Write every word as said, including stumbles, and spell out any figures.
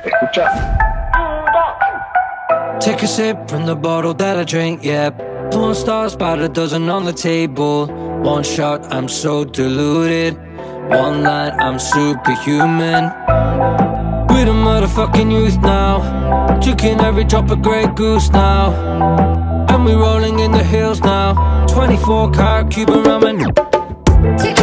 Escucha. Take a sip from the bottle that I drink, yeah. Porn stars, about a dozen on the table. One shot, I'm so deluded. One night, I'm superhuman. We're the motherfucking youth now. Drinking every drop of Grey Goose now. And we rolling in the hills now. Twenty-four karat Cuban ramen.